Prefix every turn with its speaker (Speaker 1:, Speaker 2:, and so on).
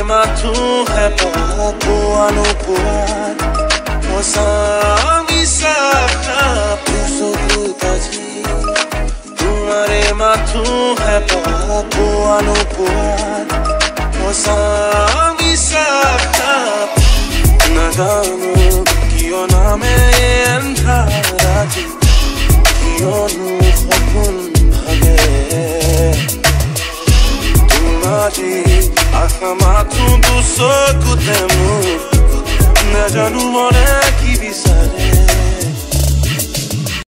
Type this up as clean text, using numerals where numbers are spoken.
Speaker 1: tu hai papo anu puat Osami sakha puso kutaji Tumhare tu hai papo anu puat Osami sakha Na janu kyo na main andhara ji Kyo nu khapun bhage Akhamatu do soco temu Na janu mora ki bisare